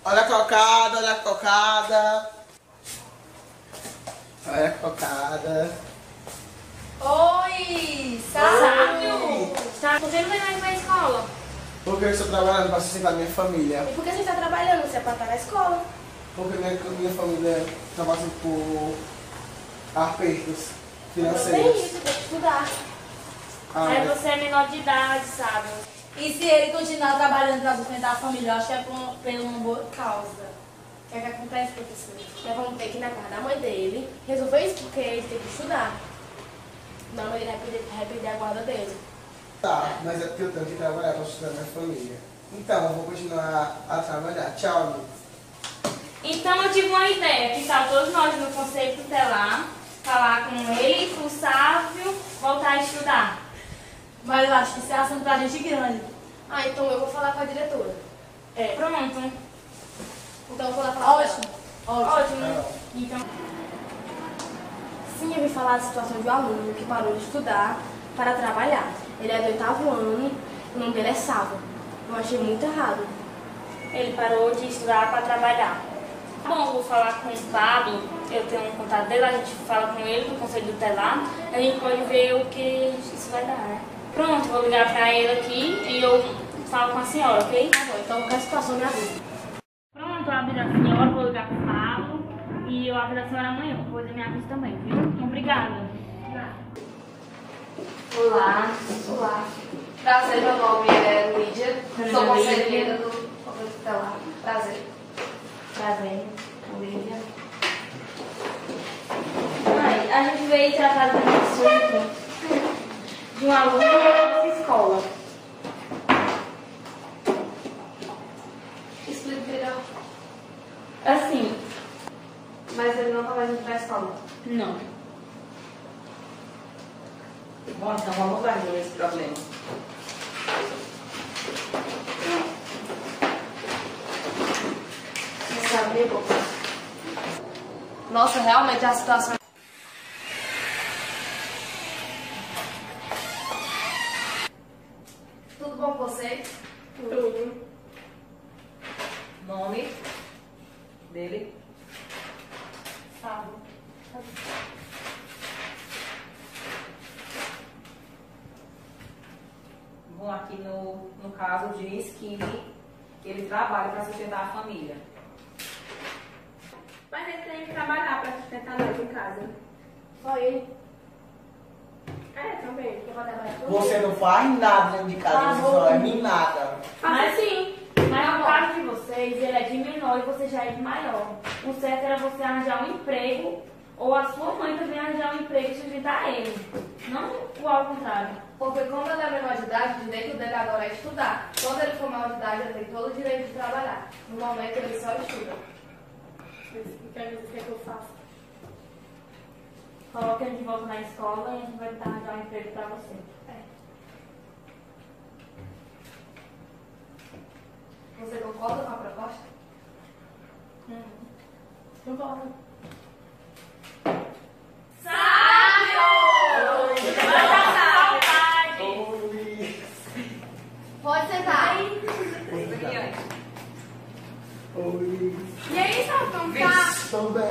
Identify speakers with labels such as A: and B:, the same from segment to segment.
A: Olha a cocada, olha a cocada. Olha a cocada.
B: Oi!
C: Sábio! Tá, por que não vem mais pra escola?
A: Porque eu estou trabalhando para sustentar minha família.
B: E por que você está trabalhando? Você é para estar na escola.
A: Porque minha família está passando por apertos financeiros.
B: Tem isso, tem que estudar.
C: Aí você é menor de idade, sabe?
B: E se ele continuar trabalhando para sustentar a família, eu acho que é por uma boa causa. O que é que acontece, professor? Nós vamos ter que ir na casa da mãe dele resolver isso porque ele tem que estudar. Não, ele vai perder a guarda dele.
A: Tá, mas é porque eu tenho que trabalhar para sustentar minha família. Então, eu vou continuar a trabalhar. Tchau, amigo.
C: Então eu tive uma ideia, que tal todos nós no conselho tutelar, falar com ele, com o Sávio, voltar a estudar.
B: Mas eu acho que isso é assunto pra gente grande. Ah, então eu vou falar com a diretora.
C: É. Pronto.
B: Então eu vou lá falar.
C: Ótimo. Ótimo. Então,
B: sim, eu vi falar da situação de um aluno que parou de estudar para trabalhar. Ele é do 8º ano, o nome dele é Sávio. Eu achei muito errado.
C: ele parou de estudar para trabalhar. Bom, vou falar com o Pablo, eu tenho um contato dele, a gente fala com ele no conselho tutelar, a gente pode ver o que isso vai dar, né? Pronto, vou ligar para ele aqui e eu falo com a senhora, ok?
B: Tá bom, então qualquer situação me avisa.
C: Pronto, eu aviso a senhora, vou ligar pro Pablo e eu aviso a senhora amanhã, depois eu me aviso também, viu? Obrigada.
D: Olá.
B: Olá.
D: Prazer, meu nome é Lídia.
C: Meu
D: Sou
C: nome é
D: conselheira
C: Lídia.
D: do Conselho Tutelar. Prazer.
C: Prazer, Olivia. Ai, a gente veio tratar de um assunto de um aluno da nossa escola.
D: Explique melhor.
C: Assim,
D: Mas ele não está mais indo para a escola.
C: não.
E: Bom, então vamos resolver esse problema.
D: Você sabe, bom. Nossa, realmente a situação. Tudo bom com você?
B: Tudo.
E: Nome dele.
B: Sávio.
E: Bom, aqui no caso diz que ele trabalha para sustentar a família.
B: Mas ele tem que trabalhar para sustentar nós em casa. Só ele? É, também. Eu vou trabalhar com
A: Você
B: ele.
A: não faz nada dentro de casa, você só é mim nada.
C: Mas sim, mas no caso de vocês, ele é de menor e você já é de maior. O certo era você arranjar um emprego ou a sua mãe também arranjar um emprego e sustentar ele. Não o ao contrário.
D: Porque como ele é menor de idade, o direito dele agora é estudar. Quando ele for maior de idade, ele tem todo o direito de trabalhar. No momento, ele só estuda.
B: O que é que eu faço?
C: Coloque ele de volta na escola e a gente vai tentar arranjar um emprego pra você.
D: Você concorda com a proposta?
B: Concordo.
D: Pode sentar.
A: Oi.
B: E aí, Sávio, como tá?
A: Tô bem.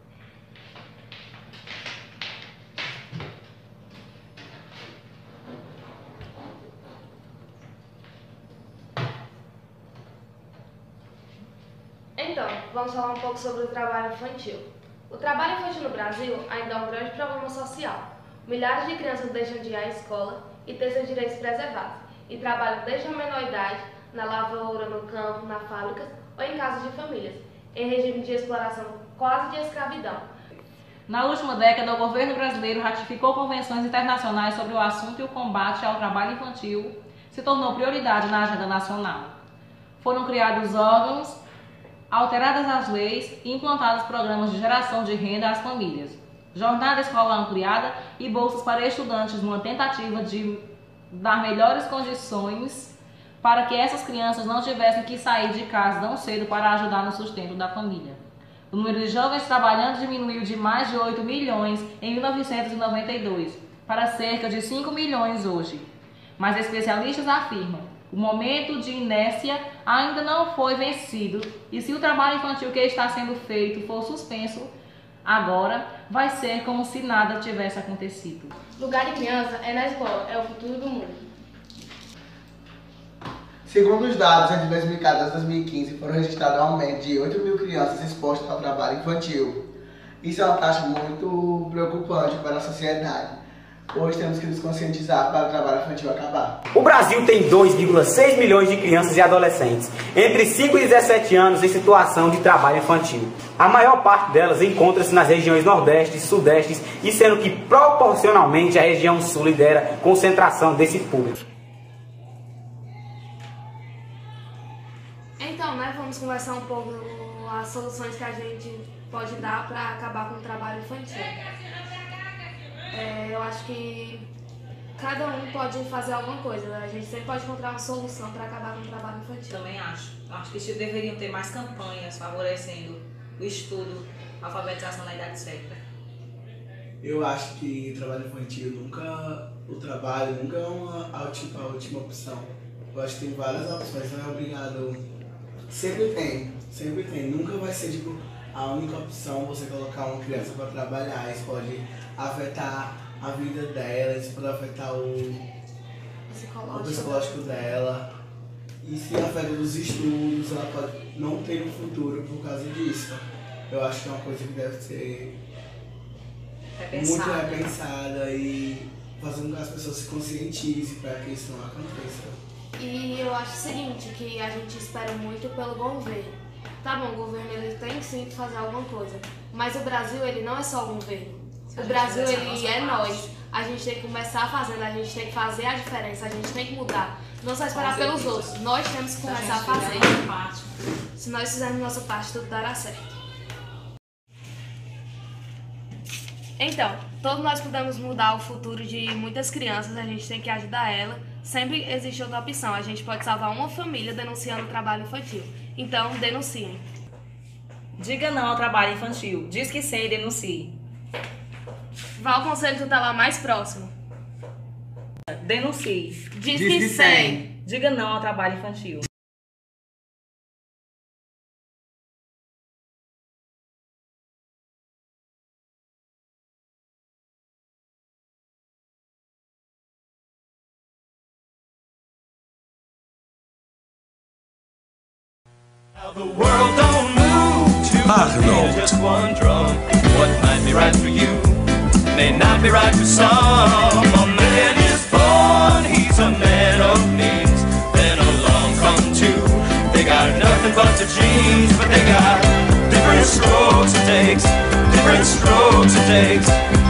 D: Então, vamos falar um pouco sobre o trabalho infantil. O trabalho infantil no Brasil ainda é um grande problema social. Milhares de crianças deixam de ir à escola e ter seus direitos preservados, e trabalham desde a menor idade na lavoura, no campo, na fábricas ou em casas de famílias, em regime de exploração quase de escravidão.
E: Na última década, o governo brasileiro ratificou convenções internacionais sobre o assunto e o combate ao trabalho infantil se tornou prioridade na agenda nacional. Foram criados órgãos, alteradas as leis e implantados programas de geração de renda às famílias, jornada escolar ampliada e bolsas para estudantes numa tentativa de dar melhores condições para que essas crianças não tivessem que sair de casa tão cedo para ajudar no sustento da família. O número de jovens trabalhando diminuiu de mais de 8 milhões em 1992 para cerca de 5 milhões hoje. Mas especialistas afirmam: O momento de inércia ainda não foi vencido e se o trabalho infantil que está sendo feito for suspenso agora, vai ser como se nada tivesse acontecido.
D: Lugar de criança é na escola, é o futuro do mundo.
A: Segundo os dados, entre 2014 e 2015, foram registrados um aumento de 8.000 crianças expostas ao trabalho infantil. Isso é uma taxa muito preocupante para a sociedade. Hoje temos que nos conscientizar para o trabalho infantil acabar.
F: O Brasil tem 2,6 milhões de crianças e adolescentes, entre 5 e 17 anos, em situação de trabalho infantil. A maior parte delas encontra-se nas regiões Nordeste e Sudeste, e sendo que proporcionalmente a região Sul lidera a concentração desse público.
D: Então, vamos conversar um pouco as soluções que a gente pode dar para acabar com o trabalho infantil. Eu acho que cada um pode fazer alguma coisa, a gente sempre pode encontrar uma solução para acabar com o trabalho infantil.
E: Também acho. Acho que deveriam ter mais campanhas favorecendo o estudo, a alfabetização na idade certa.
A: Eu acho que o trabalho infantil nunca é a última opção. Eu acho que tem várias opções, não é obrigado. Sempre tem. Nunca vai ser tipo a única opção você colocar uma criança para trabalhar. Isso pode afetar a vida dela, isso pode afetar o psicológico dela. E se afeta os estudos, ela pode não ter um futuro por causa disso. Eu acho que é uma coisa que deve ser muito repensada e fazer com que as pessoas se conscientizem para que isso não aconteça.
D: E eu acho o seguinte, que a gente espera muito pelo governo. Tá bom, o governo ele tem sim que fazer alguma coisa, mas o Brasil ele não é só o governo. O Brasil ele é nós. A gente tem que começar fazendo, a gente tem que fazer a diferença, a gente tem que mudar. Não só esperar pelos outros, nós temos que começar a fazer. Se nós fizermos nossa parte, tudo dará certo. Então, todos nós podemos mudar o futuro de muitas crianças, a gente tem que ajudar ela. Sempre existe outra opção, a gente pode salvar uma família denunciando o trabalho infantil. Então, denunciem.
E: Diga não ao trabalho infantil. Diz que sim e denuncie.
D: Vá ao conselho tutelar mais próximo.
E: Denuncie.
D: Diz que sim.
E: Diga não ao trabalho infantil.
G: The world don't move to just one drum. What might be right for you may not be right for some. A man is born, he's a man of means. Then along come two. They got nothing but the genes, but they got different strokes it takes. Different strokes it takes.